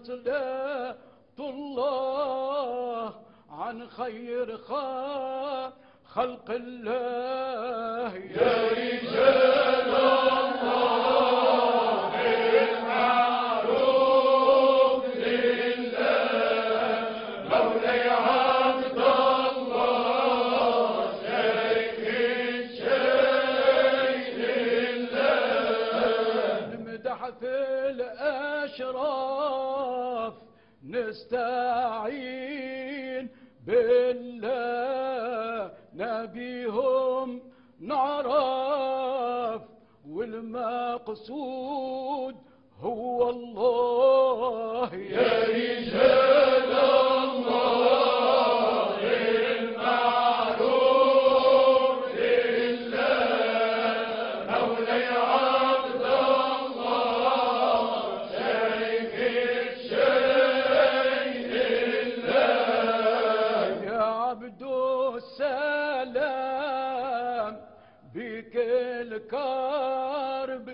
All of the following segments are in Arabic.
صلاة الله عن خير خلق الله. يا رجال الله بالمعروف لله، مولاي عبد الله شيخ الشيخ لله. نمدح في الأشراف نستعين بالله، نبيهم نعرف والمقصود هو الله. يا رجال الله المعروف لله، مولاي عبد الله شيخ الشيخ لله. يا عبد السلام بك الكرب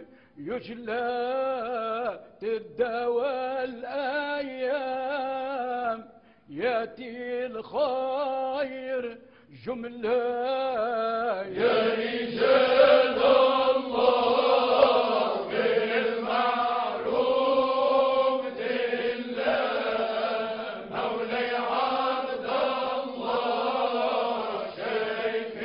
يجلى تداوى الأيام، يأتي الخير جملة. يا رجال الله بالمعروف لله، مولاي عبد الله شيخ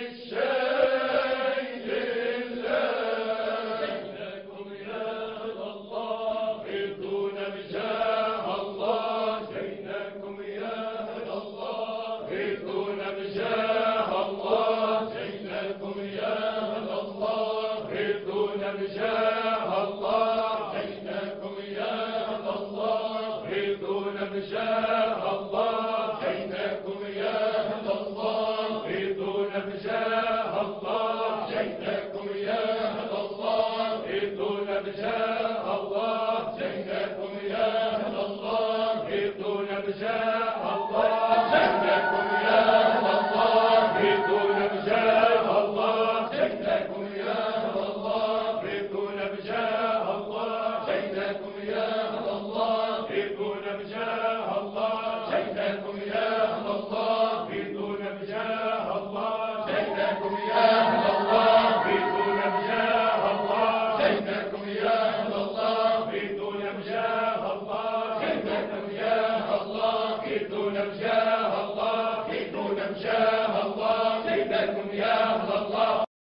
الشيخ لله. إنكم يا الله دون بجاه الله، إنكم يا الله دون بجاه الله، إنكم يا الله دون بجاه الله، إنكم يا الله دون بجاه الله، إنكم يا الله دون بجاه الله، إنكم يا الله دون بجاه الله، إنكم يا الله دون بجاه الله، إنكم يا الله دون بجاه الله، إنكم يا الله دون بجاه الله، إنكم يا الله دون بجاه الله، إنكم يا الله دون بجاه الله، إنكم يا الله دون بجاه الله، إنكم يا الله دون بجاه الله، إنكم يا الله دون بجاه